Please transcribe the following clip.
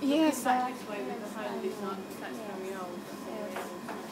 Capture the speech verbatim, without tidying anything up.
Yes, looking uh, back this way with the home design, that's very old. yes.